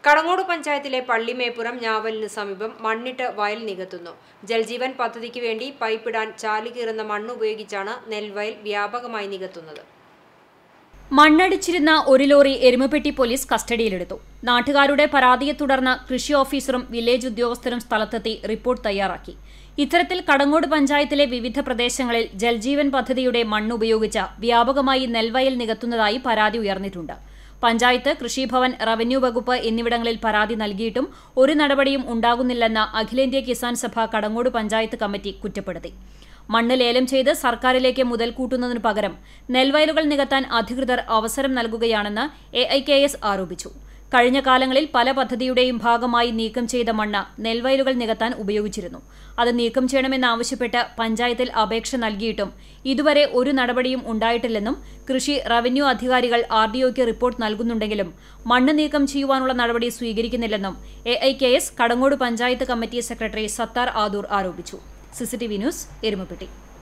കടങ്ങോട് പഞ്ചായത്തിലെ പള്ളിമേപ്പുറം ഞാവലിന് സമീപം മണ്ണിട്ട് വയൽ നികത്തുന്നു. ജൽജീവൻ പദ്ധതിക്ക് വേണ്ടി പൈപ്പിടാൻ ചാലുകീറുന്ന മണ്ണ് ഉപയോഗിച്ചാണ് നെൽവയൽ വ്യാപകമായി നികത്തുന്നത്. മണ്ണടിച്ചിരുന്ന ഒരു ലോറി എരുമപ്പെട്ടി പോലീസ് കസ്റ്റഡിയിലെടുത്തു. നാട്ടുകാരുടെ പരാതിയെ തുടർന്ന് കൃഷി ഓഫീസറും വില്ലേജ് ഉദ്യോഗസ്ഥരും സ്ഥലത്തെത്തി റിപ്പോർട്ട് തയ്യാറാക്കി. ഇത്തരത്തിൽ കടങ്ങോട് പഞ്ചായത്തിലെ വിവിധ പ്രദേശങ്ങളിൽ ജൽജീവൻ പദ്ധതിയുടെ മണ്ണ് ഉപയോഗിച്ച് വ്യാപകമായി നെൽവയൽ നികത്തുന്നതായി പരാതി ഉയർന്നിട്ടുണ്ട്. പഞ്ചായത്ത്, കൃഷിഭവൻ, റവന്യൂ വകുപ്പ് എന്നിവിടങ്ങളിൽ പരാതി നൽകിയിട്ടും ഒരു നടപടിയും ഉണ്ടാകുന്നില്ലെന്ന് അഖിലേന്ത്യാ കിസാൻ സഭ കടങ്ങോട് പഞ്ചായത്ത് കമ്മിറ്റി കുറ്റപ്പെടുത്തി. മണ്ണ് ലേലം ചെയ്ത് സർക്കാരിലേക്ക് മുതൽ കൂട്ടുന്നതിനു പകരം നെൽവയലുകൾ നികത്താൻ അധികൃതർ അവസരം നൽകുകയാണെന്ന് AIKS ആരോപിച്ചു. കഴിഞ്ഞ കാലങ്ങളിൽ പല പദ്ധതിയുടെയും ഭാഗമായി നീക്കം ചെയ്ത മണ്ണ് നെൽവയലുകൾ നികത്താൻ ഉപയോഗിച്ചിരുന്നു. അത് നീക്കം ചെയ്യണമെന്നാവശ്യപ്പെട്ട് പഞ്ചായത്തിൽ അപേക്ഷ നൽകിയിട്ടും ഇതുവരെ ഒരു നടപടിയും ഉണ്ടായിട്ടില്ലെന്നും കൃഷി, റവന്യൂ അധികാരികൾ RDOയ്ക്ക് റിപ്പോർട്ട് നൽകുന്നുണ്ടെങ്കിലും മണ്ണ് നീക്കം ചെയ്യുവാനുള്ള നടപടി സ്വീകരിക്കുന്നില്ലെന്നും AIKS Kadangode panchayat committee secretary Sattar Adoor ആരോപിച്ചു. CCTV news, Erumapetty.